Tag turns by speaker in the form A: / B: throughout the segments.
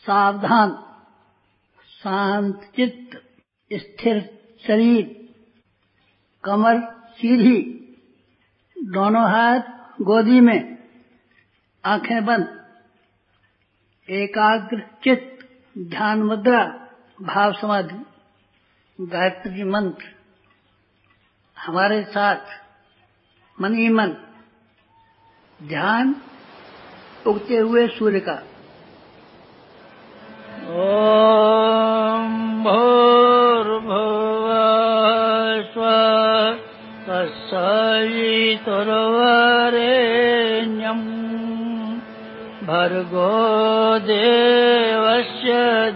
A: सावधान, शांत चित्त, स्थिर शरीर, कमर सीधी, दोनों हाथ गोदी में, आंखें बंद, एकाग्र चित्त, ध्यान मुद्रा, भाव समाधि, गायत्री मंत्र हमारे साथ, मन ही मन, ध्यान उगते हुए सूर्य का।
B: ओम भूर्भुवः स्वः तत्सवितुर्वरेण्यं भर्गो देवस्य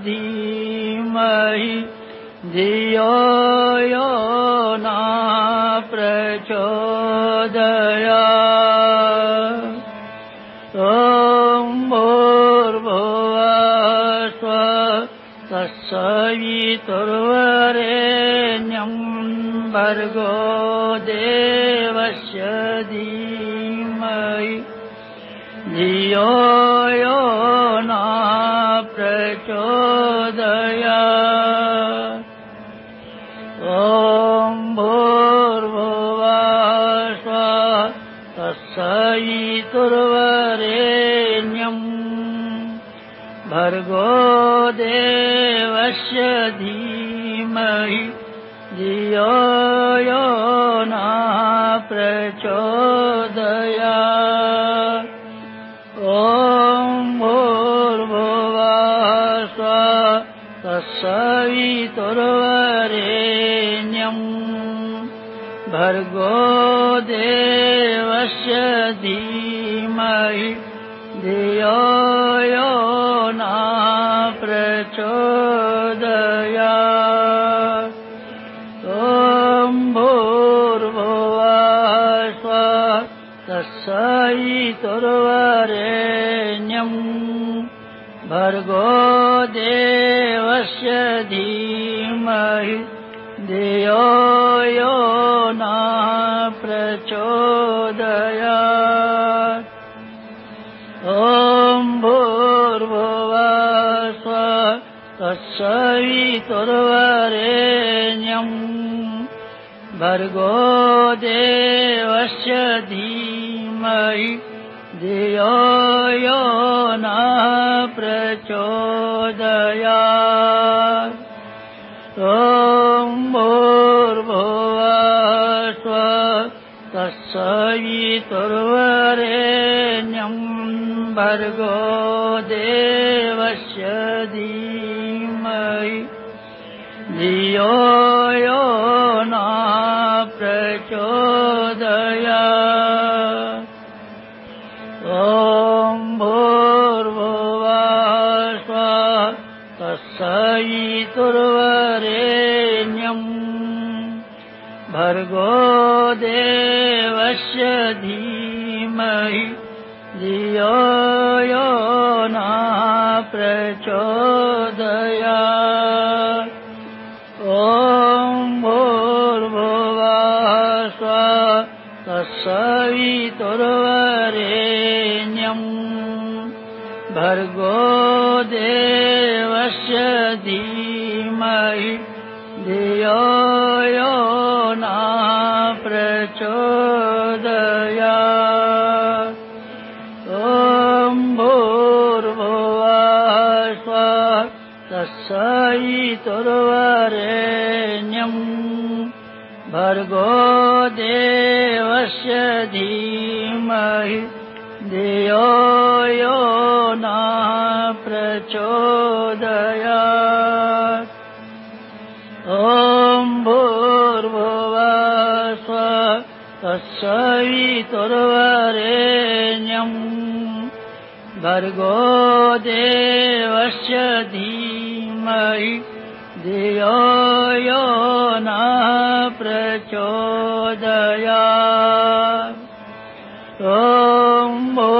B: धीमहि धियो यो नः प्रचोदयात्। ओम भूर्भुवः स्वः तत्सवितुर्वरेण्यं भर्गो देवस्य धीमहि धियो यो नः प्रचोदयात्। ओम भूर्भुवः स्वः तत्सवितुर्वरेण्यं भर्गो देवस्य धीमहि धियो यो नः प्रचोदयात्। ओम भूर्भुवः स्वः तत्सवितुर्वरेण्यं भर्गो देवस्य धीमहि धियो यो नः प्रचोदयात्। ओम भूर्भुवः स्वः तत्सवितुर्वरेण्यं भर्गो देवस्य धीमहि धियो यो नः प्रचोदयात्। ओम भूर्भुवः स्वः तत्सवितुर्वरेण्यं भर्गो देवस्य धीमहि धियो यो नः प्रचोदयात्। ओम भूर्भुवः स्वः तत्सवितुर्वरेण्यं भर्गो देवस्य धीमहि धियो यो नः प्रचोदयात्। ओम भूर्भुवः स्वः तत्सवितुर्वरेण्यं भर्गो देवस्य धीमहि धियो यो नः प्रचोदयात्। ओम भूर्भुवः स्वः तत्सवितुर्वरेण्यं भर्गो देवस्य धीमहि धियो यो नः प्रचोदयात्। ओम भूर्भुवः स्वः तत्सवितुर्वरेण्यं भर्गो देवस्य धीमहि धियो यो नः प्रचोदयात्। ओम भूर्भुवः स्वः तत्सवितुर्वरेण्यं भर्गो देवस्य धीमहि धियो यो नः प्रचोदयात्। ओम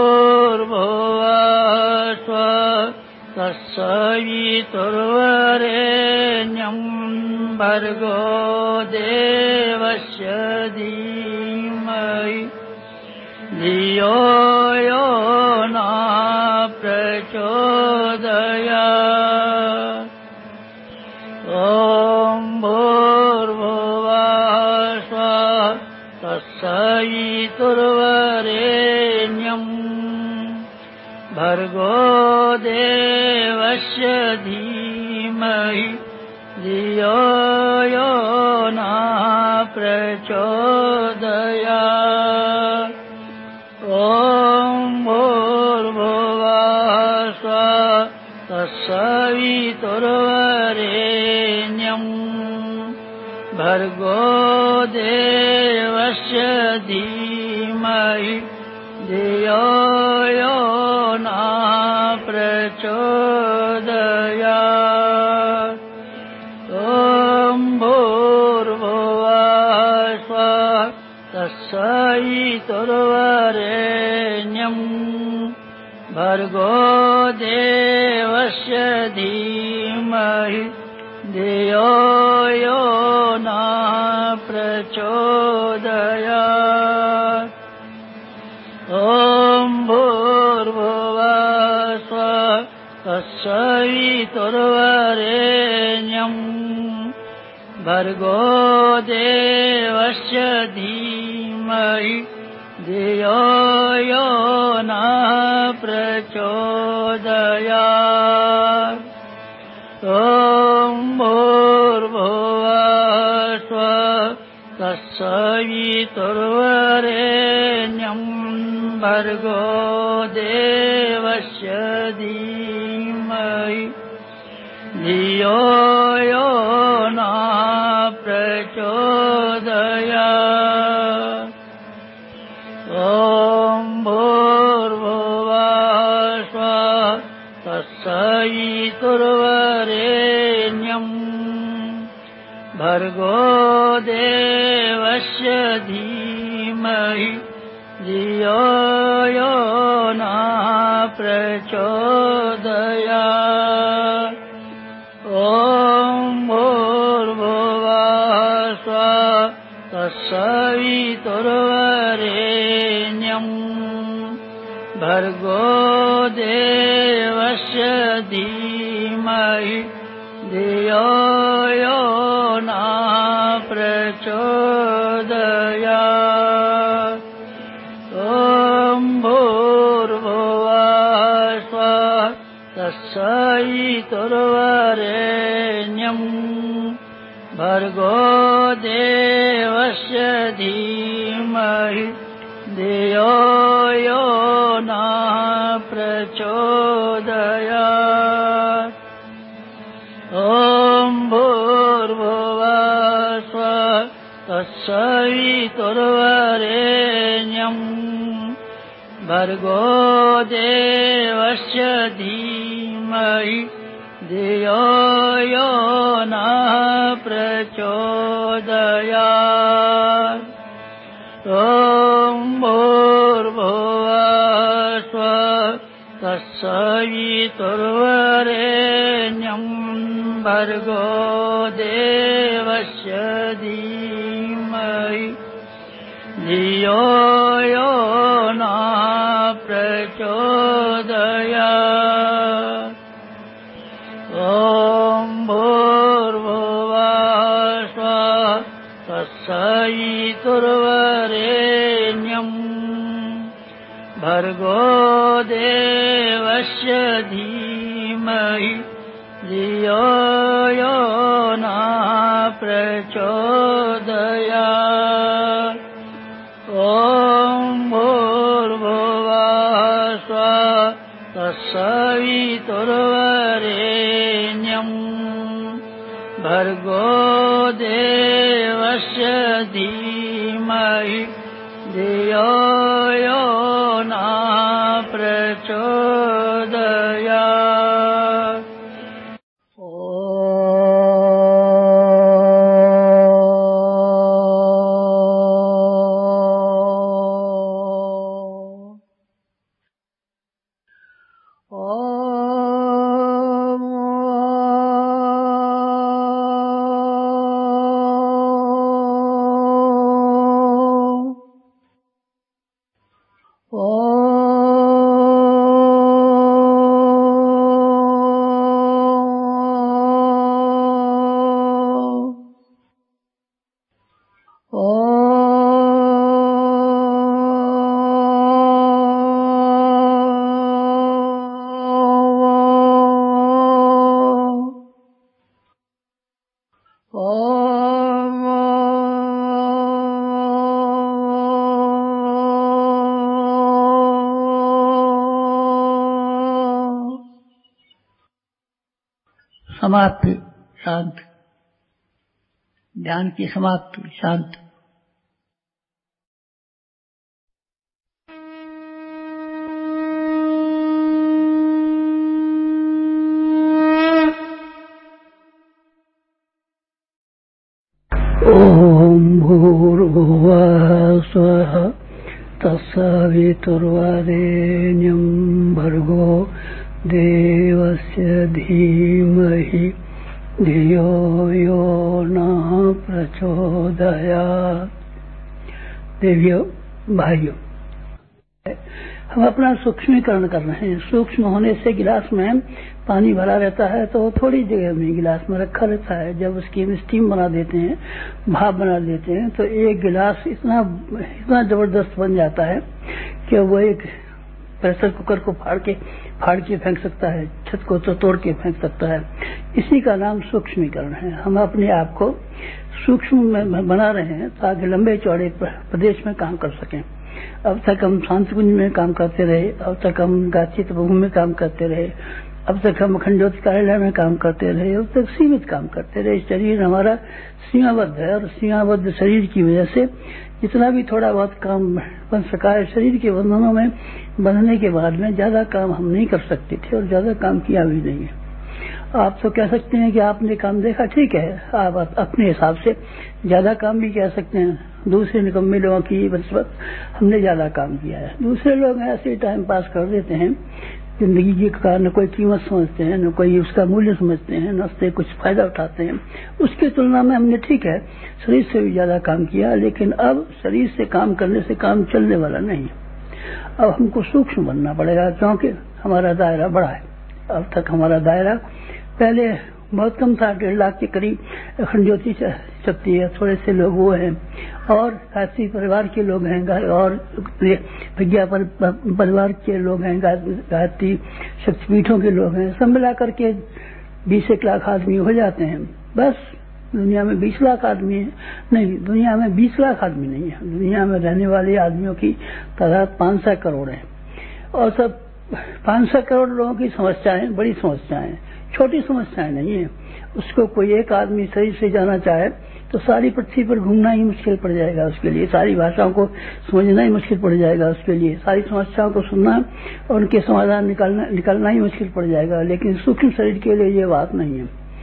B: भूर्भुवः स्वः तत्सवितुर्वरेण्यं भर्गो देवस्य धीमहि धियो यो नः प्रचोदयात्। प्रचोदयात्। ॐ भूर्भुवः स्वः तत्सवितुर्वरेण्यम् भर्गो देवस्य धीमहि धियो यो नः प्रचोदयात्। ॐ भूर्भुवः स्वः तत्सवितुर्वरेण्यम् भर्गो देवस्य धीमहि धियो यो नः प्रचोदयात्। ॐ भूर्भुवः स्वः तत्सवितुर्वरेण्यम् भर्गो देवस्य धीमहि धियो यो नः प्रचोदयात्। ॐ भूर्भुवः स्वः तत्सवितुर्वरेण्यम् भर्गो देवस्य धीमहि धियो यो नः प्रचोदयात्। ॐ भूर्भुवः स्वः तत्सवितुर्वरेण्यम् भर्गो देवस्य धीमहि धियो यो नः प्रचोदयात्। ॐ भूर्भुवः स्वः तत्सवितुर्वरेण्यम् भर्गो देवस्य धीमहि धियो यो नः प्रचोदयात्। ॐ भूर्भुवः स्वः तत्सवितुर्वरेण्यम् भर्गो देवस्य धीमहि धियो यो नः प्रचोदयात्। ॐ भूर्भुवः स्वः तत्सवितुर्वरेण्यम् भर्गो देवस्य धीमहि धियो यो नः प्रचोदयात्। ॐ भूर्भुवः स्वः तत्सवितुर्वरेण्यम् भर्गो देवस्य धीमहि धियो यो नः प्रचोदयात्। ॐ भूर्भुवः स्वः तत्सवितुर्वरेण्यम् भर्गो देवस्य धीमहि धियो यो नः प्रचोदयात्। ॐ भूर्भुवः स्वः तत्सवितुर्वरेण्यम् भर्गो देवस्य धीमहि धियो यो नः प्रचोदयात्। ॐ भूर्भुवः स्वः तत्सवितुर्वरेण्यम् भर्गो देवस्य धीमहि धियो यो नः प्रचोदयात्।
A: समाप्ति शांत, ध्यान की समाप्ति शांत।
B: ओम भूर्भुवः स्वः तत्सवितुर्वरेण्यं भर्गो देवस्य धीमहि धियो यो नः प्रचोदयात्। देवियों भाइयों, हम अपना सूक्ष्मीकरण कर रहे हैं। सूक्ष्म होने से गिलास में पानी भरा रहता है तो थोड़ी जगह में गिलास में रखा रहता है। जब उसकी स्टीम बना देते हैं, भाप बना देते हैं, तो एक गिलास इतना जबरदस्त बन जाता है कि वो एक प्रेशर कुकर को फाड़ के फेंक सकता है, छत को तो तोड़ के फेंक सकता है। इसी का नाम सूक्ष्मीकरण है। हम अपने आप को सूक्ष्म में बना रहे हैं ताकि लंबे चौड़े प्रदेश में काम कर सकें। अब तक हम शांतिकुंज में काम करते रहे, अब तक हम गाची तपोभूमि में काम करते रहे, अब तक हम अखंड ज्योति कार्यालय में काम करते रहे, अब तक सीमित काम करते रहे। शरीर हमारा सीमाबद्ध है और सीमाबद्ध शरीर की वजह से जितना भी थोड़ा बहुत काम बन सका है, शरीर के बंधनों में बंधने के बाद में ज्यादा काम हम नहीं कर सकते थे और ज्यादा काम किया भी नहीं है। आप तो कह सकते हैं कि आपने काम देखा, ठीक है, आप अपने हिसाब से ज्यादा काम भी कह सकते हैं। दूसरे निकम्मे लोगों की बनिस्बत हमने ज्यादा काम किया है। दूसरे लोग ऐसे टाइम पास कर देते हैं, जिंदगी की का न कोई कीमत समझते हैं, न कोई उसका मूल्य समझते हैं, न उससे कुछ फायदा उठाते हैं। उसकी तुलना में हमने, ठीक है, शरीर से भी ज्यादा काम किया, लेकिन अब शरीर से काम करने से काम चलने वाला नहीं। अब हमको सूक्ष्म बनना पड़ेगा, क्योंकि हमारा दायरा बड़ा है। अब तक हमारा दायरा पहले बहुत कम था, 1.5 लाख के करीब अखंड ज्योति शक्ति है, थोड़े से लोग वो हैं, और गायत्री परिवार के लोग हैं, और विज्ञा परिवार के लोग हैं, गायत्री शक्तिपीठों के लोग हैं। सब मिला करके 20 लाख आदमी हो जाते हैं। बस दुनिया में 20 लाख आदमी है नहीं, दुनिया में 20 लाख आदमी नहीं है। दुनिया में रहने वाले आदमियों की तादाद 500 करोड़ है, और सब 500 करोड़ लोगों की समस्याएं बड़ी समस्याएं, छोटी समस्याएं नहीं है। उसको कोई एक आदमी शरीर से जाना चाहे तो सारी पृथ्वी पर घूमना ही मुश्किल पड़ जाएगा उसके लिए, सारी भाषाओं को समझना ही मुश्किल पड़ जाएगा उसके लिए, सारी समस्याओं को सुनना और उनके समाधान निकालना ही मुश्किल पड़ जाएगा। लेकिन सूक्ष्म शरीर के लिए ये बात नहीं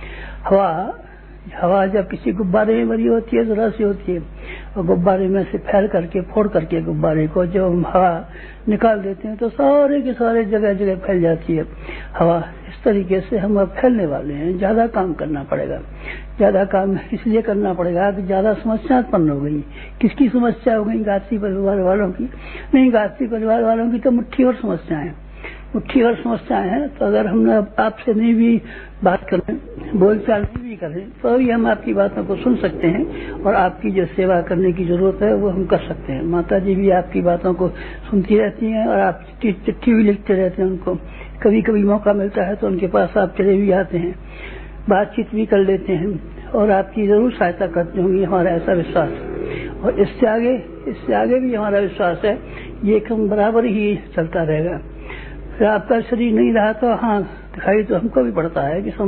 B: है। हवा जब किसी गुब्बारे में भरी होती है तो रस होती है, और गुब्बारे में से फैल करके फोड़ करके गुब्बारे को जब हम हवा निकाल देते हैं तो सारे के सारे जगह जगह फैल जाती है हवा। इस तरीके से हम अब फैलने वाले हैं। ज्यादा काम करना पड़ेगा। ज्यादा काम इसलिए करना पड़ेगा कि ज्यादा समस्या उत्पन्न हो गई। किसकी समस्या हो गई? गायत्री परिवार वालों की नहीं, गायत्री परिवार वालों की तो मुट्ठी और समस्याएं, मुट्ठी और समस्याएं हैं। तो अगर हम आपसे नहीं भी बात करें, बोलचाल नहीं भी करें, तो भी हम आपकी बातों को सुन सकते हैं और आपकी जो सेवा करने की जरूरत है वो हम कर सकते हैं। माता जी भी आपकी बातों को सुनती रहती हैं और आप चिट्ठी भी लिखते रहते हैं उनको। कभी कभी मौका मिलता है तो उनके पास आप चले भी आते हैं, बातचीत भी कर लेते हैं और आपकी जरूर सहायता करते होंगी, हमारा ऐसा विश्वास है। और इससे आगे भी हमारा विश्वास है ये काम बराबर ही चलता रहेगा। फिर आपका शरीर नहीं रहा तो हाँ, दिखाई तो हमको भी पड़ता है कि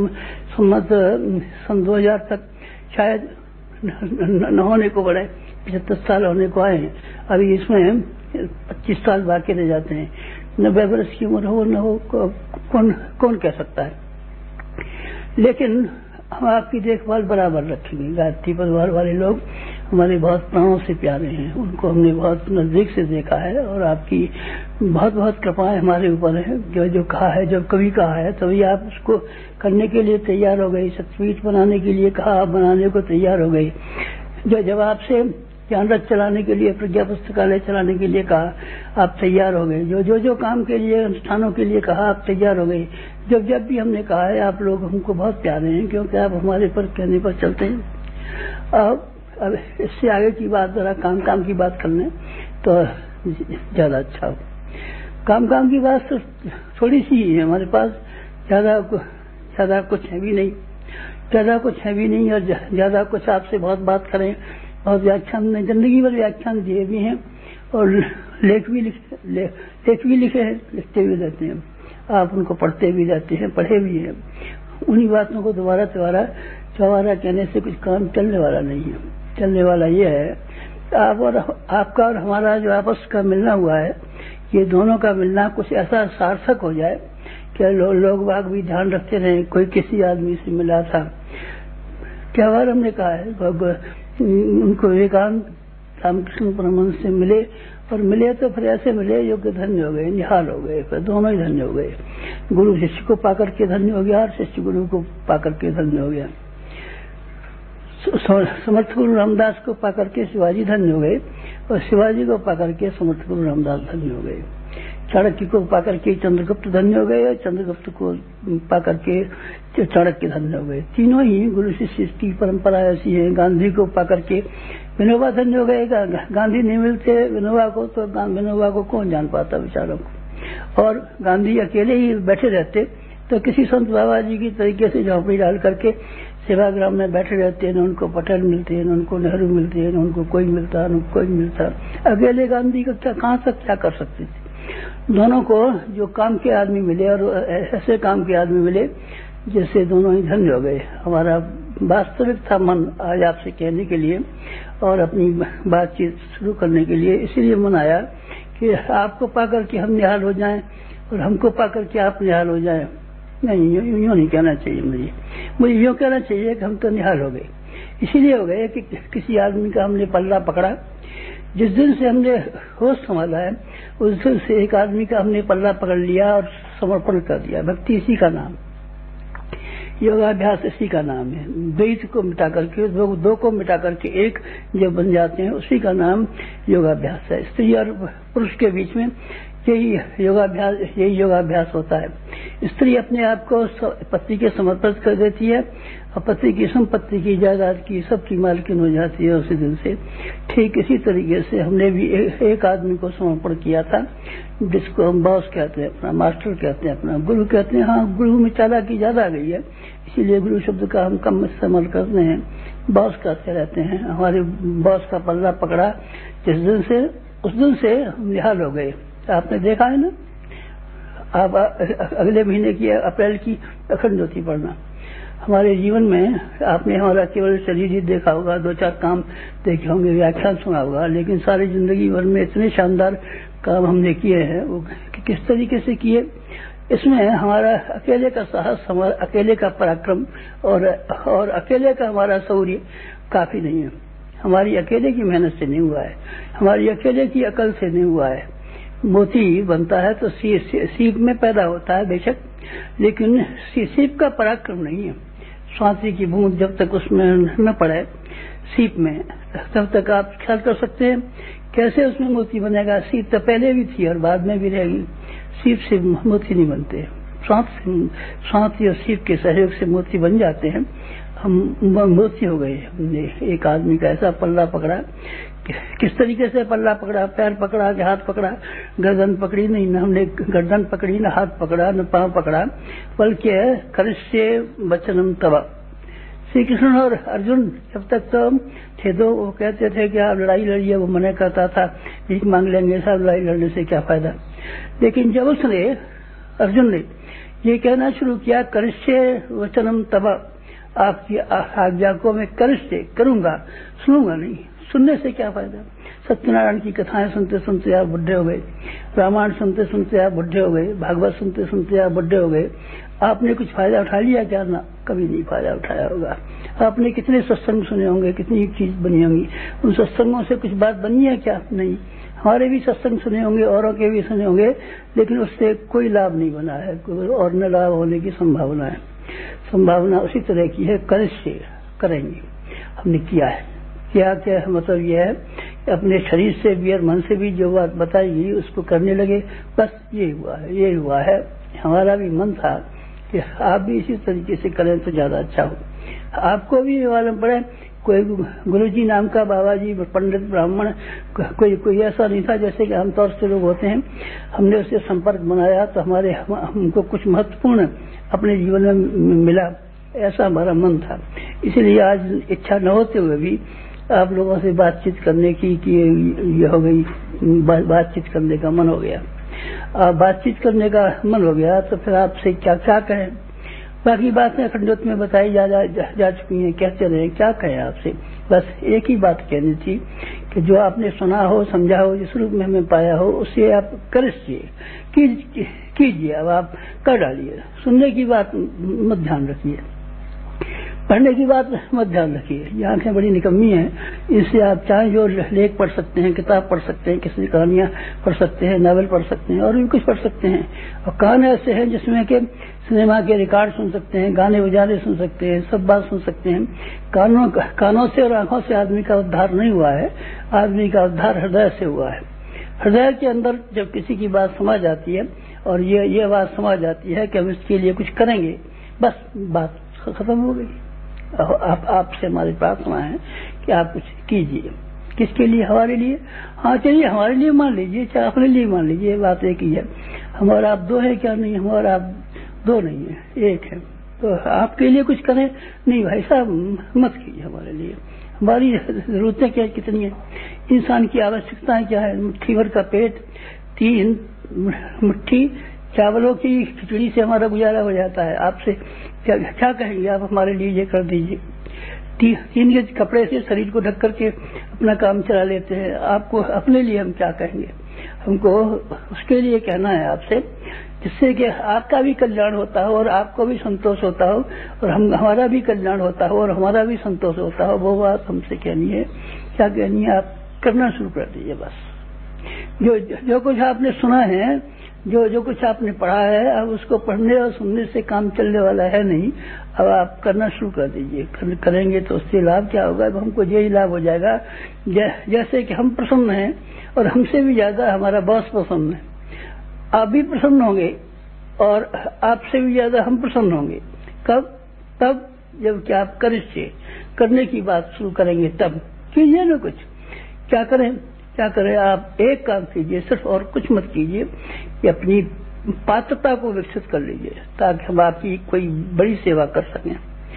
B: सन 2000 तक शायद न होने को बढ़े, 75 साल होने को आए हैं। अभी इसमें 25 साल बाकी रह जाते हैं। 90 वर्ष की उम्र हो न हो कौन कह सकता है। लेकिन हम आपकी देखभाल बराबर रखेंगे। गायत्री परिवार वाले लोग हमारे बहुत प्राणों से प्यारे हैं, उनको हमने बहुत नजदीक से देखा है और आपकी बहुत बहुत कृपाएं हमारे ऊपर है। जो कहा है, जब कभी कहा है तभी आप उसको करने के लिए तैयार हो गई। शक्तिपीठ बनाने के लिए कहा, आप बनाने को तैयार हो गई। जब आपसे ज्ञान रथ चलाने के लिए, प्रज्ञा पुस्तकालय चलाने के लिए कहा, आप तैयार हो गए। जो काम के लिए, अनुष्ठानों के लिए कहा, आप तैयार हो गए। जब भी हमने कहा है, आप लोग हमको बहुत प्यारे हैं, क्योंकि आप हमारे पर कहने पर चलते हैं। अब इससे आगे की बात, जरा काम की बात करने तो ज्यादा अच्छा हो। काम की बात तो थोड़ी सी ही है हमारे पास, ज्यादा कुछ है भी नहीं, और ज्यादा कुछ आपसे बहुत बात करें। बहुत व्याख्यान में जिंदगी भर व्याख्यान दिए भी हैं और लेख भी लिखे हैं, लिखते भी रहते हैं। आप उनको पढ़ते भी रहते हैं, पढ़े भी हैं। उन्हीं बातों को दोबारा चौबारा कहने से कुछ काम चलने वाला नहीं है। चलने वाला ये है आपका और हमारा जो आपस का मिलना हुआ है, ये दोनों का मिलना कुछ ऐसा सार्थक हो जाए कि लोग बाग भी ध्यान रखते रहे। कोई किसी आदमी से मिला था, क्या बार हमने कहा है, उनको विवेकानंद रामकृष्ण परमहंस से मिले, और मिले तो फिर ऐसे मिले जो कि धन्य हो गए, निहाल हो गए, फिर दोनों ही धन्य हो गए। गुरु शिष्य को पाकर के धन्य हो गया और शिष्य गुरु को पाकर के धन्य हो गया। समर्थ गुरु रामदास को पाकर के शिवाजी धन्य हो गए, और शिवाजी को पाकर के समर्थ गुरु रामदास धन्य हो गए। चाणक्य को पाकर के चंद्रगुप्त धन्य हो गए, और चंद्रगुप्त को पाकर के चाणक्य धन्य हो गए। तीनों ही गुरु शिष्य की परंपरा ऐसी है। गांधी को पाकर के विनोबा धन्य हो गए। गांधी नहीं मिलते विनोबा को तो विनोबा को कौन जान पाता बेचारों को। और गांधी अकेले ही बैठे रहते तो किसी संत बाबा जी की तरीके से झोंपड़ी डाल करके सेवाग्राम में बैठे रहते हैं, न उनको पटेल मिलते हैं, न उनको नेहरू मिलते हैं, न उनको कोई मिलता, न कोई मिलता। अकेले गांधी का कहाँ तक क्या कर सकते थे। दोनों को जो काम के आदमी मिले, और ऐसे काम के आदमी मिले जैसे दोनों ही धन्य हो गए। हमारा वास्तविक था मन आज आपसे कहने के लिए और अपनी बातचीत शुरू करने के लिए, इसीलिए मन आया कि आपको पाकर के हम निहाल हो जाएं और हमको पाकर के आप निहाल हो जाएं। नहीं, यूँ नहीं कहना चाहिए। मुझे यूँ कहना चाहिए कि हम तो निहाल हो गए। इसीलिए हो गए कि किसी आदमी का हमने पल्ला पकड़ा। जिस दिन से हमने होश संभाला है उस दिन से एक आदमी का हमने पल्ला पकड़ लिया और समर्पण कर दिया। भक्ति इसी का नाम, योगाभ्यास इसी का नाम है। द्वैत को मिटा करके, दो को मिटा करके एक जब बन जाते हैं, उसी का नाम योगाभ्यास है। स्त्री और पुरुष के बीच में यही योगाभ्यास होता है। स्त्री अपने आप को पति के समर्पित कर देती है और पति की संपत्ति की, जायदाद की, सबकी मालकिन हो जाती है उसी दिन से। ठीक इसी तरीके से हमने भी एक आदमी को समर्पण किया था, जिसको हम बॉस कहते हैं, अपना मास्टर कहते हैं, अपना गुरु कहते हैं। हाँ, गुरु में चालाकी ज्यादा आ गई है, इसीलिए गुरु शब्द का हम कम इस्तेमाल करते हैं, बॉस कहते रहते हैं। हमारे बॉस का पल्ला पकड़ा जिस दिन से, उस दिन से हम निहाल हो गए। आपने देखा है ना, आप अगले महीने की अप्रैल की अखंड ज्योति पढ़ना। हमारे जीवन में आपने हमारा केवल शरीर ही देखा होगा, 2-4 काम देखे होंगे, व्याख्यान सुना होगा, लेकिन सारी जिंदगी भर में इतने शानदार काम हमने किए हैं, वो किस तरीके से किए। इसमें हमारा अकेले का साहस, हमारा अकेले का पराक्रम और अकेले का हमारा शौर्य काफी नहीं है। हमारी अकेले की मेहनत से नहीं हुआ है, हमारी अकेले की अकल से नहीं हुआ है। मोती बनता है तो सीप में पैदा होता है बेशक, लेकिन सीप का पराक्रम नहीं है। स्वाति की बूंद जब तक उसमें न पड़े सीप में, तब तक आप ख्याल कर सकते हैं कैसे उसमें मोती बनेगा। सीप तो पहले भी थी और बाद में भी रहेगी। सीप से मोती नहीं बनते, स्वाति और सीप के सहयोग से मोती बन जाते हैं। हम मोती हो गए। हमने एक आदमी का ऐसा पल्ला पकड़ा, किस तरीके से पल्ला पकड़ा, पैर पकड़ा कि हाथ पकड़ा, गर्दन पकड़ी नहीं, न हमने गर्दन पकड़ी, न हाथ पकड़ा, न पांव पकड़ा, बल्कि करिष्ये वचनम तव। श्री कृष्ण और अर्जुन जब तक तो थे दो, वो कहते थे कि आप लड़ाई लड़िए, वो मना करता था, भीख मांग लेंगे, सब लड़ाई लड़ने से क्या फायदा। लेकिन जब उसने, अर्जुन ने ये कहना शुरू किया, करिष्ये वचनम तव, आपकी आज्ञा को मैं करिष्ये करूंगा, सुनूंगा नहीं, सुनने से क्या फायदा। सत्यनारायण की कथाएं सुनते सुनते आप बुढ़े हो गए, रामायण सुनते सुनते आप बुढ़े हो गए, भागवत सुनते सुनते आप बुढ़े हो गए। आपने कुछ फायदा उठा लिया क्या? ना, कभी नहीं फायदा उठाया होगा। आपने कितने सत्संग सुने होंगे, कितनी चीज बनी होंगी, उन सत्संगों से कुछ बात बनी है क्या? नहीं। हमारे भी सत्संग सुने होंगे, औरों के भी सुने होंगे, लेकिन उससे कोई लाभ नहीं बना है, और न लाभ होने की संभावना है। संभावना उसी तरह की है, करिष्ये करेंगे। हमने किया है, क्या मतलब यह है कि अपने शरीर से भी और मन से भी जो बात बताई गई उसको करने लगे, बस ये हुआ है, ये हुआ है। हमारा भी मन था कि आप भी इसी तरीके से करें तो ज्यादा अच्छा हो। आपको भी मालूम पड़े, कोई गुरुजी नाम का बाबा जी, पंडित, ब्राह्मण, कोई ऐसा नहीं था जैसे कि आमतौर से लोग होते हैं। हमने उससे संपर्क बनाया तो हमको कुछ महत्वपूर्ण अपने जीवन में मिला, ऐसा हमारा मन था। इसलिए आज इच्छा न होते हुए भी आप लोगों से बातचीत करने की ये हो गई, बातचीत करने का मन हो गया। बातचीत करने का मन हो गया तो फिर आपसे क्या क्या कहें। बाकी बातें अखंडोत में बताई जा चुकी हैं। कहते रहे, क्या कहें आपसे, बस एक ही बात कहनी थी कि जो आपने सुना हो, समझा हो, जिस रूप में हमें पाया हो, उससे आप कीजिए, अब आप कर डालिए। सुनने की बात मत ध्यान रखिए, पढ़ने की बात मत ध्यान रखिए। ये आंखें बड़ी निकम्मी हैं, इससे आप चाहे जो लेख पढ़ सकते हैं, किताब पढ़ सकते हैं, किसी कहानियां पढ़ सकते हैं, नावल पढ़ सकते हैं और भी कुछ पढ़ सकते हैं। और कान ऐसे हैं जिसमें कि सिनेमा के रिकॉर्ड सुन सकते हैं, गाने बजाने सुन सकते हैं, सब बात सुन सकते हैं। कानों से और आंखों से आदमी का उद्धार नहीं हुआ है, आदमी का उद्धार हृदय से हुआ है। हृदय के अंदर जब किसी की बात समझ जाती है और ये बात समझ जाती है कि हम इसके लिए कुछ करेंगे, बस बात खत्म हो गई। आपसे हमारी प्रार्थना है कि आप कुछ कीजिए। किसके लिए? हमारे लिए। हाँ चलिए, हमारे लिए मान लीजिए, चाहे अपने लिए मान लीजिए, बात एक ही है। हम और आप दो है क्या? नहीं, हम और आप दो नहीं है, एक है। तो आपके लिए कुछ करें? नहीं भाई साहब, मत कीजिए हमारे लिए। हमारी जरूरतें क्या कितनी है, इंसान की आवश्यकताएं क्या है? मुट्ठी भर का पेट, 3 मुट्ठी चावलों की खिचड़ी से हमारा गुजारा हो जाता है। आपसे क्या कहेंगे आप? हमारे लिए ये कर दीजिए। 3 के कपड़े से शरीर को ढक करके अपना काम चला लेते हैं। आपको अपने लिए हम क्या कहेंगे? हमको उसके लिए कहना है आपसे जिससे कि आपका भी कल्याण होता हो और आपको भी संतोष होता हो और हमारा भी कल्याण होता हो और हमारा भी संतोष होता हो। वो बात हमसे कहनी है। क्या कहनी है? आप करना शुरू कर दीजिए। बस जो कुछ आपने सुना है, जो कुछ आपने पढ़ा है, अब उसको पढ़ने और सुनने से काम चलने वाला है नहीं। अब आप करना शुरू कर दीजिए। करेंगे तो उससे लाभ क्या होगा? अब हमको यही लाभ हो जाएगा जैसे कि हम प्रसन्न हैं और हमसे भी ज्यादा हमारा बॉस प्रसन्न है। आप भी प्रसन्न होंगे और आपसे भी ज्यादा हम प्रसन्न होंगे। कब? तब जब कि आप करने की बात शुरू करेंगे, तब कीजिए ना कुछ। क्या करें? आप एक काम कीजिए सिर्फ, और कुछ मत कीजिए, कि अपनी पात्रता को विकसित कर लीजिए ताकि हम आपकी कोई बड़ी सेवा कर सकें।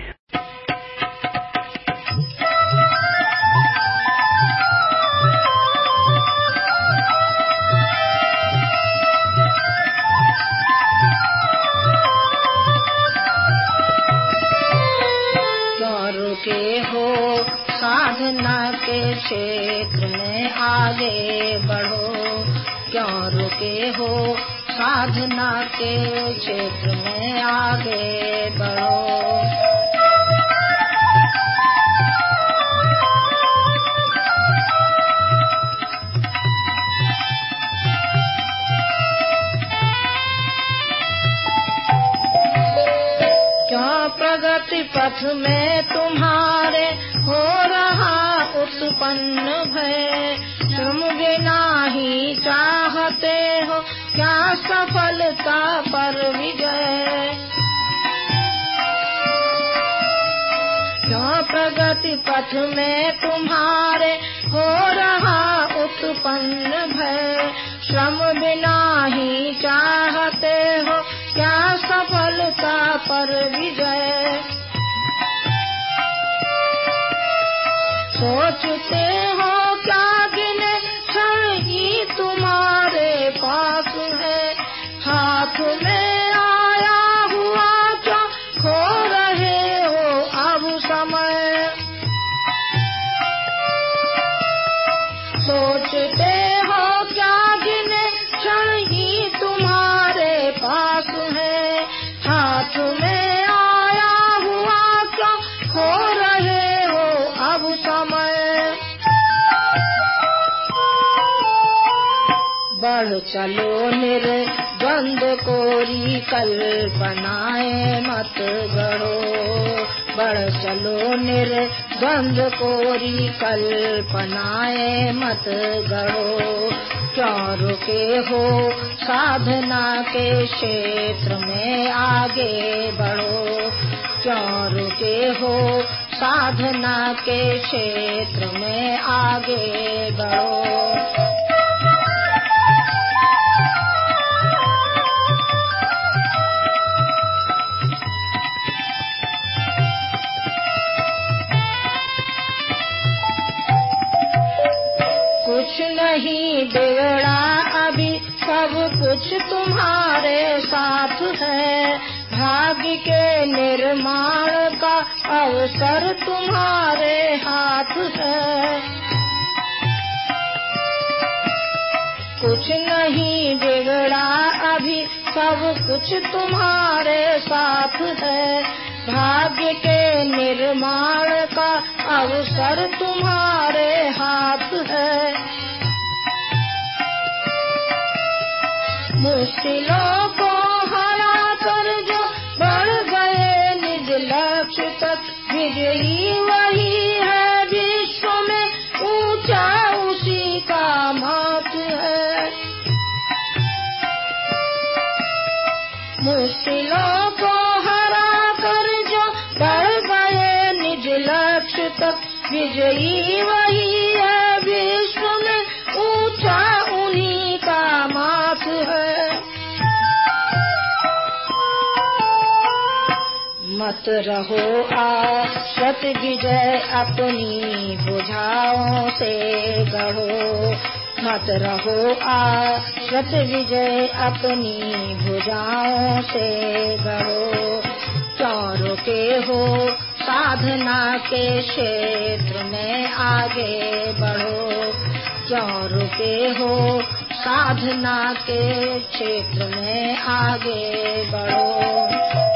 C: साधना के क्षेत्र में आगे बढ़ो, क्यों रुके हो? साधना के क्षेत्र में आगे बढ़ो। क्यों प्रगति पथ में तुम्हारे हो रहा उत्पन्न भय, तुम बिना ही चाहते हो क्या सफलता पर विजय। क्यों प्रगति पथ में तुम्हारे हो रहा उत्पन्न भय, श्रम बिना ही चाहते हो क्या सफलता पर विजय। सोचते हो क्या गिने क्षण ही तुम्हारे पास है, हाथ में आया हुआ क्या खो रहे हो अब समय। सोचते हो क्या गिने क्षण ही तुम्हारे पास है, हाथ में आया हुआ क्या खो रहे हो अब समय। बढ़ चलो निर्द्वंद कोरी कल्पनाएं मत गढ़ो, बढ़ चलो निर्द्वंद कोरी कल्पनाएं मत गढ़ो। क्यों रुके हो? साधना के क्षेत्र में आगे बढ़ो, क्यों रुके हो? साधना के क्षेत्र में आगे बढ़ो। कुछ नहीं बिगड़ा अभी, सब कुछ तुम्हारे साथ है। भाग्य के निर्माण का अवसर तुम्हारे हाथ है। कुछ नहीं बिगड़ा अभी, सब कुछ तुम्हारे साथ है। भाग्य के निर्माण का अवसर तुम्हारे हाथ है। मुश्किलों को हरा कर जो बढ़ गए निज लक्ष्य तक, विजयी वही है विश्व में, ऊंचा उसी का मत है। मुश्किलों को हरा कर जो बढ़ गए निज लक्ष्य तक, विजयी वही है विश्व में, ऊंचा उन्हीं का माथ है। मत रहो आश्रित, विजय अपनी भुजाओं से गढ़ो। मत रहो आश्रित, विजय अपनी भुजाओं से गढ़ो। क्यों रुके हो साधना के क्षेत्र में आगे बढ़ो। क्यों रुके हो साधना के क्षेत्र में आगे बढ़ो।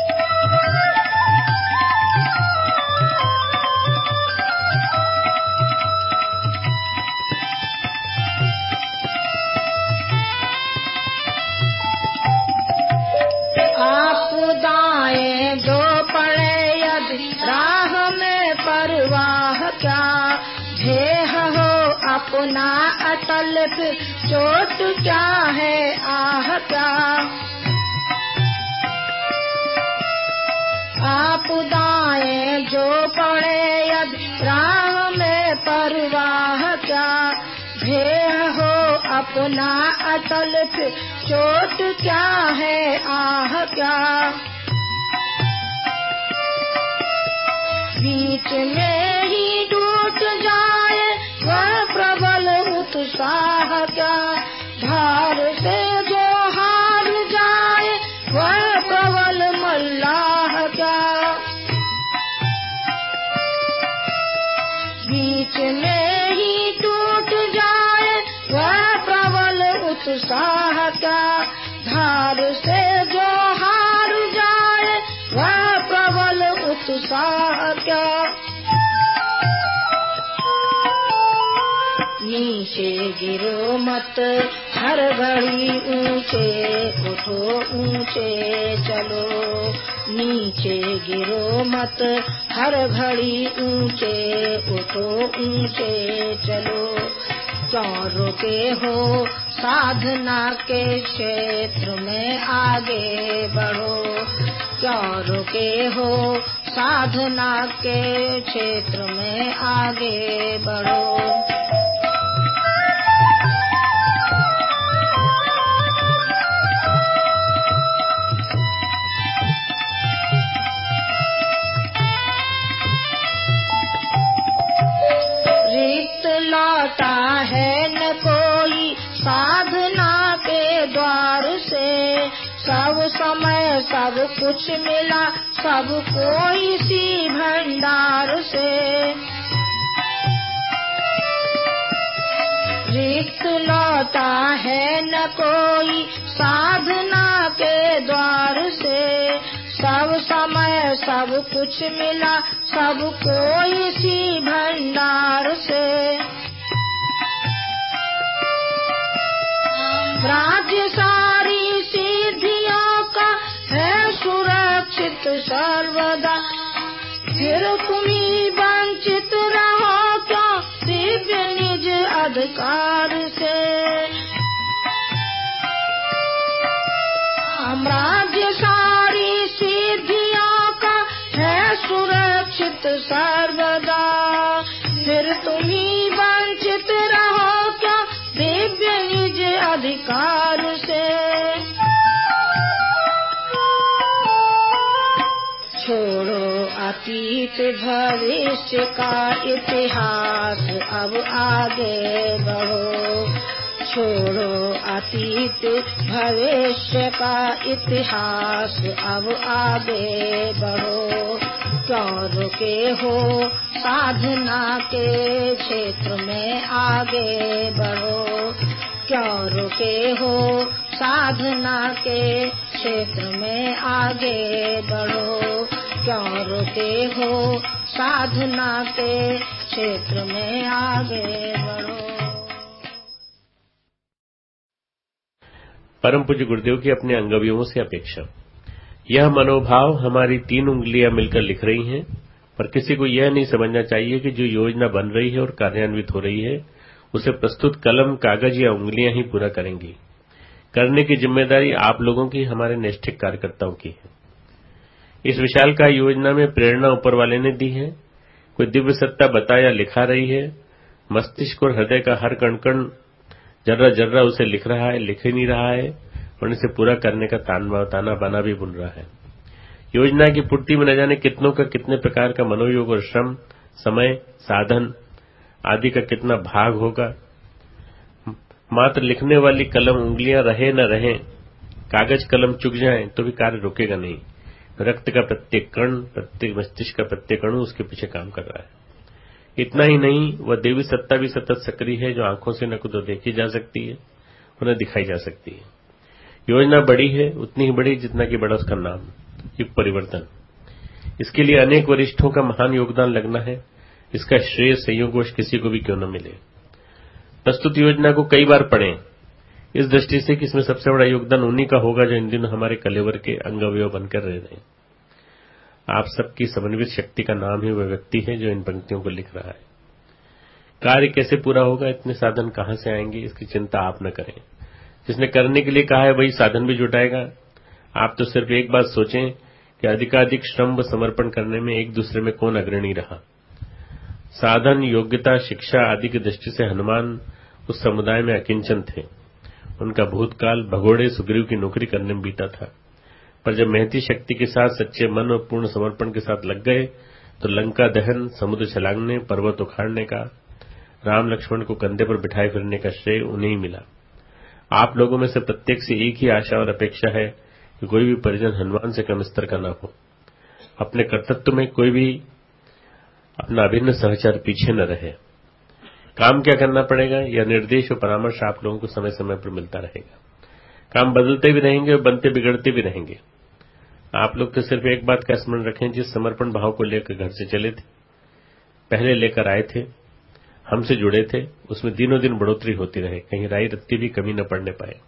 C: आपदाएं जो पड़े यदि राह में परवाह क्या, ध्येय हो अपना अटल फिर चोट क्या है आह क्या। आपदाएं जो पड़े यदि राह में परवाह क्या, ध्येय हो अपना अटल फिर चोट क्या है आह क्या। बीच में ही टूट जाए वह प्रबल उत्साह क्या, धार से जो हार जाए वह प्रबल मल्लाह क्या। बीच में ही टूट जाए वह प्रबल उत्साह क्या, धार से जो हार जाए वह प्रबल उत्साह क्या। नीचे गिरो मत हर घड़ी, ऊंचे उठो ऊंचे चलो। नीचे गिरो मत हर घड़ी, ऊंचे उठो ऊंचे चलो। क्यों रुके हो साधना के क्षेत्र में आगे बढ़ो। क्यों रुके हो साधना के क्षेत्र में आगे बढ़ो। रिक्त लौटा है न कोई साधना के द्वार से, सब समय सब कुछ मिला सबको इसी भंडार से। रिक्त लौटा है न कोई साधना के द्वार से, सब समय सब कुछ मिला सबको इसी भंडार से। राज्य सारी सिद्धियों का है सुरक्षित सर्वदा, फिर तुम्ही वंचित रहो क्यों दिव्य निज अधिकार से। राज्य सारी सिद्धियों का है सुरक्षित सर्वदा, फिर तुम्ही वंचित रहो क्या दिव्य निज अधिकार से। छोड़ो अतीत भविष्य का इतिहास, अब आगे बढ़ो। छोड़ो अतीत भविष्य का इतिहास, अब आगे बढ़ो। क्यों रुके हो साधना के क्षेत्र में, आगे बढ़ो। क्यों रुके हो साधना के क्षेत्र में, आगे बढ़ो। क्यों रुके हो साधना के क्षेत्र में, आगे बढ़ो।
D: परम पूज्य गुरुदेव की अपने अंगवियों से अपेक्षा। यह मनोभाव हमारी 3 उंगलियां मिलकर लिख रही हैं, पर किसी को यह नहीं समझना चाहिए कि जो योजना बन रही है और कार्यान्वित हो रही है उसे प्रस्तुत कलम, कागज या उंगलियां ही पूरा करेंगी। करने की जिम्मेदारी आप लोगों की, हमारे निष्ठिक कार्यकर्ताओं की है। इस विशालकाय योजना में प्रेरणा ऊपर वाले ने दी है। कोई दिव्य सत्ता बता या लिखा रही है। मस्तिष्क और हृदय का हर कण कण जर्रा जर्रा उसे लिख रहा है, लिख ही नहीं रहा है, और इसे पूरा करने का ताना बाना भी बुन रहा है। योजना की पूर्ति में न जाने कितनों का कितने प्रकार का मनोयोग और श्रम, समय, साधन आदि का कितना भाग होगा। मात्र लिखने वाली कलम उंगलियां रहे न रहे, कागज कलम चुक जाए तो भी कार्य रुकेगा नहीं। रक्त का प्रत्येक कण, प्रत्येक मस्तिष्क का प्रत्येक अणु उसके पीछे काम कर रहा है। इतना ही नहीं, वह देवी सत्ता भी सतत सक्रिय है, जो आंखों से न तो देखी जा सकती है और न दिखाई जा सकती है। योजना बड़ी है, उतनी ही बड़ी जितना कि बड़ा उसका नाम, युग परिवर्तन। इसके लिए अनेक वरिष्ठों का महान योगदान लगना है। इसका श्रेय संयोगवश किसी को भी क्यों न मिले। प्रस्तुत योजना को कई बार पढ़ें, इस दृष्टि से कि इसमें सबसे बड़ा योगदान उन्हीं का होगा जो इन दिनों हमारे कलेवर के अंगअवयव बनकर रह रहे हैं। आप सबकी समन्वित शक्ति का नाम ही वह व्यक्ति है जो इन पंक्तियों को लिख रहा है। कार्य कैसे पूरा होगा, इतने साधन कहां से आएंगे, इसकी चिंता आप न करें। जिसने करने के लिए कहा है वही साधन भी जुटाएगा। आप तो सिर्फ एक बात सोचें कि अधिकाधिक श्रम व समर्पण करने में एक दूसरे में कौन अग्रणी रहा। साधन, योग्यता, शिक्षा आदि की दृष्टि से हनुमान उस समुदाय में अकिंचन थे। उनका भूतकाल भगोड़े सुग्रीव की नौकरी करने में बीता था, पर जब महती शक्ति के साथ सच्चे मन और पूर्ण समर्पण के साथ लग गए तो लंका दहन, समुद्र छलांगने, पर्वत उखाड़ने का, राम लक्ष्मण को कंधे पर बिठाए फिरने का श्रेय उन्हें ही मिला। आप लोगों में से प्रत्येक से एक ही आशा और अपेक्षा है कि कोई भी परिजन हनुमान से कम स्तर का न हो। अपने कर्तव्य में कोई भी अपना अभिन्न सहचर पीछे न रहे। काम क्या करना पड़ेगा, यह निर्देश और परामर्श आप लोगों को समय समय पर मिलता रहेगा। काम बदलते भी रहेंगे और बनते बिगड़ते भी रहेंगे। आप लोग तो सिर्फ एक बात का स्मरण रखें, जिस समर्पण भाव को लेकर घर से चले थे, पहले लेकर आए थे, हमसे जुड़े थे, उसमें दिनों दिन बढ़ोतरी होती रहे, कहीं राई रत्ती भी कमी न पड़ने पाए।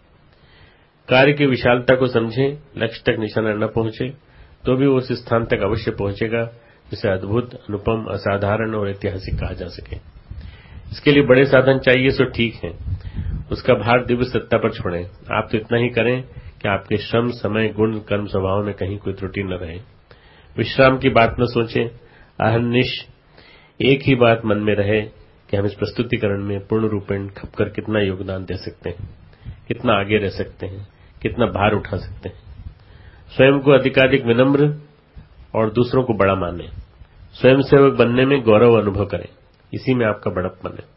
D: कार्य की विशालता को समझें, लक्ष्य तक निशाना न पहुंचे तो भी वो उस स्थान तक अवश्य पहुंचेगा जिसे अद्भुत, अनुपम, असाधारण और ऐतिहासिक कहा जा सके। इसके लिए बड़े साधन चाहिए सो ठीक है, उसका भार दिव्य सत्ता पर छोड़ें। आप तो इतना ही करें कि आपके श्रम, समय, गुण, कर्म, स्वभाव में कहीं कोई त्रुटि न रहे। विश्राम की बात न सोचें, अहर्निश एक ही बात मन में रहे कि हम इस प्रस्तुतिकरण में पूर्ण रूपेण खपकर कितना योगदान दे सकते हैं, कितना आगे रह सकते हैं, कितना भार उठा सकते हैं। स्वयं को अधिकाधिक विनम्र और दूसरों को बड़ा माने। स्वयं सेवक बनने में गौरव अनुभव करें, इसी में आपका बड़प्पन है।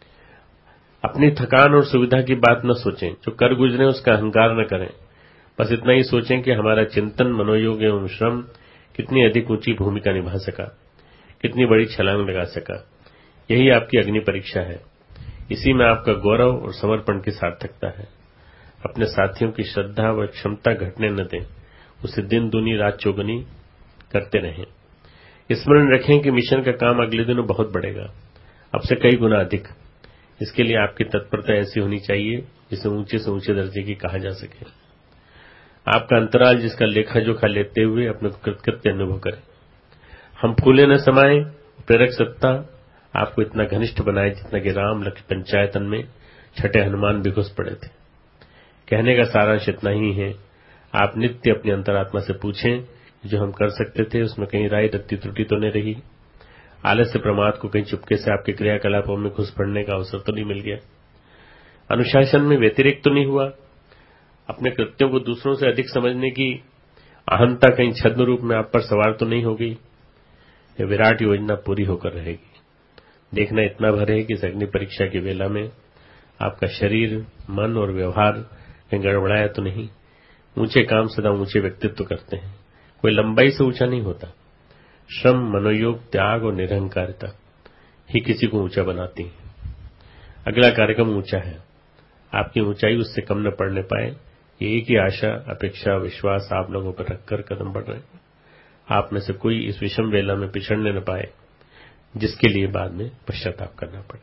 D: अपनी थकान और सुविधा की बात न सोचें, जो कर गुजरे उसका अहंकार न करें। बस इतना ही सोचें कि हमारा चिंतन, मनोयोग एवं श्रम कितनी अधिक ऊंची भूमिका निभा सका, कितनी बड़ी छलांग लगा सका। यही आपकी अग्नि परीक्षा है। इसी में आपका गौरव और समर्पण की सार्थकता है। अपने साथियों की श्रद्धा व क्षमता घटने न दें, उसे दिन दूनी रात चौगुनी करते रहें। स्मरण रखें कि मिशन का काम अगले दिनों बहुत बढ़ेगा, अब से कई गुना अधिक। इसके लिए आपकी तत्परता ऐसी होनी चाहिए जिसे ऊंचे से ऊंचे दर्जे की कहा जा सके। आपका अंतराल जिसका लेखा जोखा लेते हुए अपने को कृतकृत्य अनुभव करें। हम फूले न समाये, प्रेरक सत्ता आपको इतना घनिष्ठ बनाए जितना कि राम लक्ष्मण पंचायतन में छठे हनुमान भी घुस पड़े थे। कहने का सारांश इतना ही है, आप नित्य अपनी अंतरात्मा से पूछें जो हम कर सकते थे उसमें कहीं राय रत्ती त्रुटि तो नहीं रही। आलस्य प्रमाद को कहीं चुपके से आपके क्रियाकलापों में घुस पड़ने का अवसर तो नहीं मिल गया। अनुशासन में व्यतिरेक तो नहीं हुआ। अपने कृत्यों को दूसरों से अधिक समझने की अहंता कहीं छद्म रूप में आप पर सवार तो नहीं हो गई। यह विराट योजना पूरी होकर रहेगी। देखना इतना भर है कि इस अग्नि परीक्षा की वेला में आपका शरीर, मन और व्यवहार कहीं गड़बड़ाया तो नहीं। ऊंचे काम सदा ऊंचे व्यक्तित्व करते हैं, कोई लंबाई से ऊंचा नहीं होता। श्रम, मनोयोग, त्याग और निरहंकारिता ही किसी को ऊंचा बनाती है। अगला कार्यक्रम ऊंचा है, आपकी ऊंचाई उससे कम न पड़ने पाए, ये एक ही आशा, अपेक्षा, विश्वास आप लोगों पर रखकर कदम बढ़ रहे हैं। आप में से कोई इस विषम वेला में पिछड़ने न पाए, जिसके लिए बाद में पश्चाताप करना पड़े।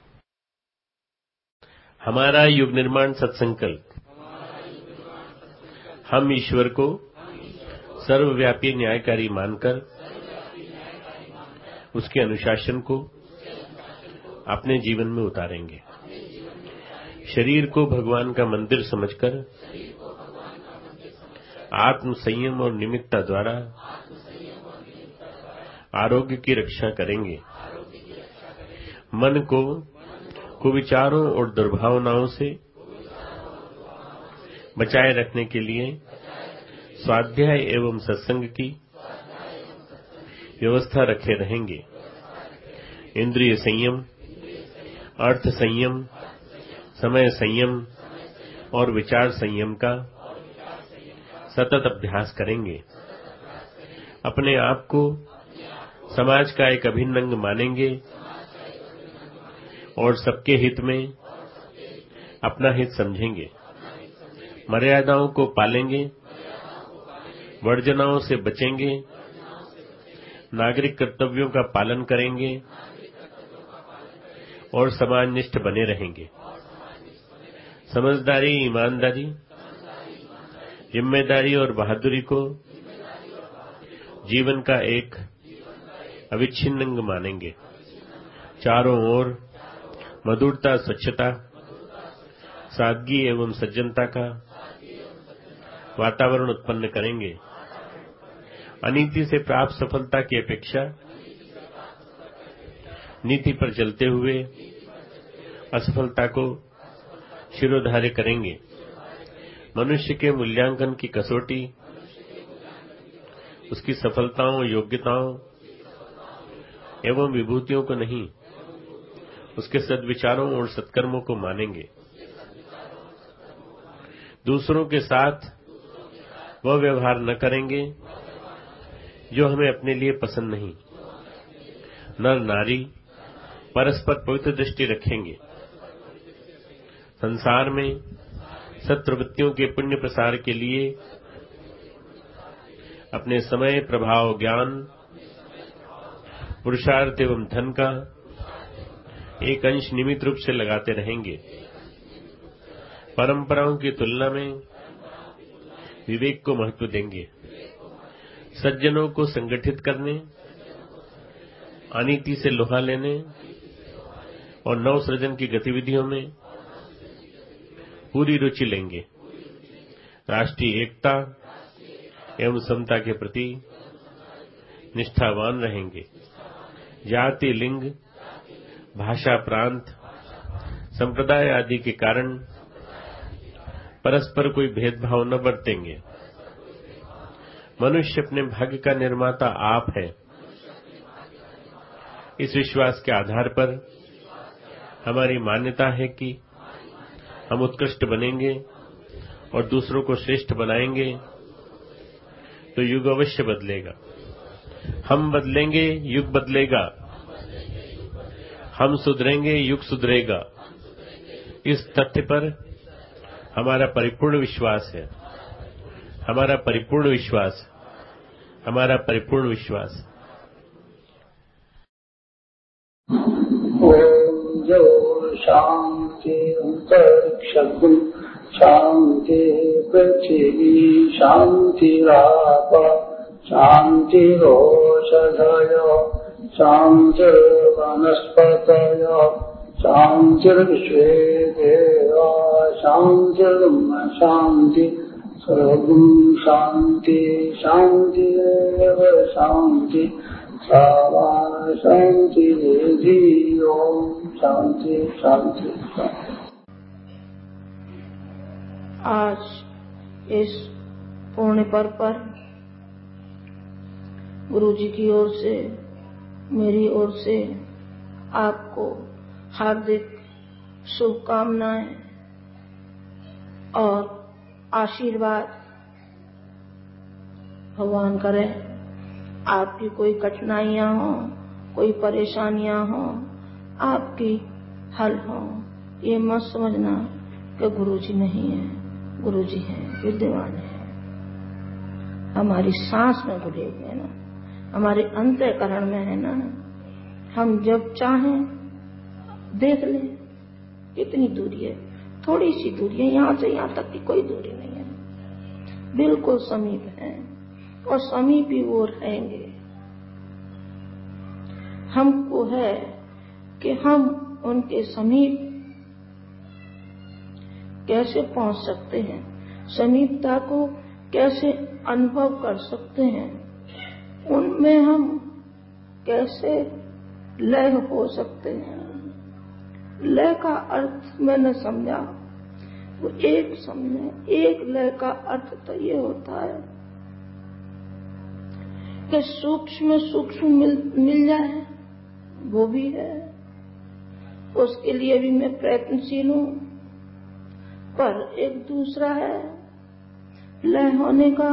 D: हमारा युग निर्माण सत्संकल्प। हम ईश्वर को सर्वव्यापी न्यायकारी मानकर उसके अनुशासन को अपने जीवन में उतारेंगे। शरीर को भगवान का मंदिर समझकर आत्म संयम और निमित्ता द्वारा आरोग्य की रक्षा करेंगे। मन को कुविचारों और दुर्भावनाओं से बचाए रखने के लिए स्वाध्याय एवं सत्संग की व्यवस्था रखे रहेंगे। इंद्रिय संयम, अर्थ संयम, समय संयम और विचार संयम का सतत अभ्यास करेंगे। अपने आप को समाज का एक अभिन्न अंग मानेंगे और सबके हित में अपना हित समझेंगे। मर्यादाओं को पालेंगे, वर्जनाओं से बचेंगे, नागरिक कर्तव्यों का पालन करेंगे और समाजनिष्ठ बने रहेंगे। समझदारी, ईमानदारी, जिम्मेदारी और बहादुरी को जीवन का एक अविच्छिन्न अंग मानेंगे। चारों ओर मधुरता, स्वच्छता, सादगी एवं सज्जनता का वातावरण उत्पन्न करेंगे। अनीति से प्राप्त सफलता की अपेक्षा नीति पर चलते हुए असफलता को शिरोधार्य करेंगे। मनुष्य के मूल्यांकन की कसौटी उसकी सफलताओं, योग्यताओं एवं विभूतियों को नहीं, उसके सद्विचारों और सत्कर्मों को मानेंगे। दूसरों के साथ वह व्यवहार न करेंगे जो हमें अपने लिए पसंद नहीं। नर नारी परस्पर पवित्र दृष्टि रखेंगे। संसार में सत्प्रवृत्तियों के पुण्य प्रसार के लिए अपने समय, प्रभाव, ज्ञान, पुरुषार्थ एवं धन का एक अंश नियमित रूप से लगाते रहेंगे। परंपराओं की तुलना में विवेक को महत्व देंगे। सज्जनों को संगठित करने, अनीति से लोहा लेने और नव सृजन की गतिविधियों में पूरी रुचि लेंगे। राष्ट्रीय एकता एवं समता के प्रति निष्ठावान रहेंगे। जाति, लिंग, भाषा, प्रांत, संप्रदाय आदि के कारण परस्पर कोई भेदभाव न बरतेंगे। मनुष्य अपने भाग्य का निर्माता आप है। इस विश्वास के आधार पर हमारी मान्यता है कि हम उत्कृष्ट बनेंगे और दूसरों को श्रेष्ठ बनाएंगे तो युग अवश्य बदलेगा। हम बदलेंगे, युग बदलेगा। हम सुधरेंगे, युग सुधरेगा। इस तथ्य पर हमारा परिपूर्ण विश्वास है। हमारा परिपूर्ण विश्वास, हमारा परिपूर्ण विश्वास।
B: ओम जो शांति अंतरिक्षगुण शांति पृथ्वी शांतिराप शांतिरोषधय शांतिर्वनस्पतय शांतिर्विश्वे देवा शांतिर्ब्रह्म शांति सर्वगुण शांति शांति एव शांति सावा शांति निधि ओम शांति शांति शांति।
C: आज इस पुण्य पर्व पर गुरु जी की ओर से, मेरी ओर से आपको हार्दिक शुभकामनाएं और आशीर्वाद भगवान करे आपकी कोई कठिनाइयां हो, कोई परेशानियां हो, आपकी हल हो। ये मत समझना कि गुरुजी नहीं है, गुरुजी है, विद्यमान है। हमारी सांस में घुले हुए है ना, हमारे अंतःकरण में है ना। हम जब चाहें देख लें कितनी दूरी है, थोड़ी सी दूरी है, यहाँ से यहाँ तक की कोई दूरी नहीं है, बिल्कुल समीप है और समीप ही वो रहेंगे। हमको है कि हम उनके समीप कैसे पहुंच सकते हैं, समीपता को कैसे अनुभव कर सकते हैं, उनमें हम कैसे लय हो सकते हैं। लय का अर्थ मैंने समझा, वो एक समझे। एक लय का अर्थ तो ये होता है कि सूक्ष्म सूक्ष्म मिल जाए, वो भी है, उसके लिए भी मैं प्रयत्नशील हूं। पर एक दूसरा है लय होने का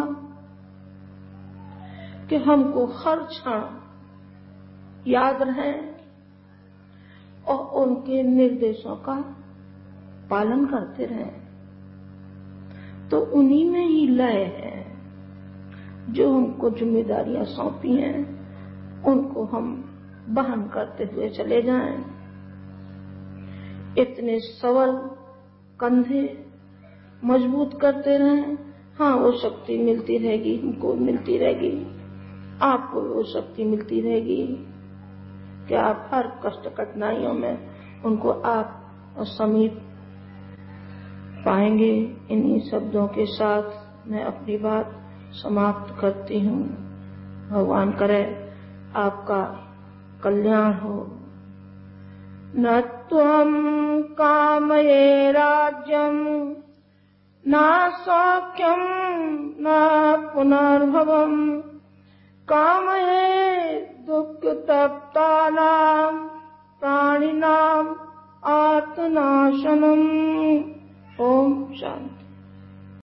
C: कि हमको हर क्षण याद रहे और उनके निर्देशों का पालन करते रहे। तो उन्हीं में ही लय है। जो हमको जिम्मेदारियां सौंपी हैं उनको हम वहन करते हुए चले जाएं। इतने सबल कंधे मजबूत करते रहें। हाँ, वो शक्ति मिलती रहेगी, हमको मिलती रहेगी, आपको वो शक्ति मिलती रहेगी कि आप हर कष्ट कठिनाइयों में उनको आप समीप पाएंगे। इन्हीं शब्दों के साथ मैं अपनी बात समाप्त करती हूँ। भगवान करे आपका कल्याण हो। न त्वं कामये राज्यं न सौख्यं न पुनर्भवम् कामये दुःखतप्तानां प्राणिनां आत्मनाशनम्। ओम शांति।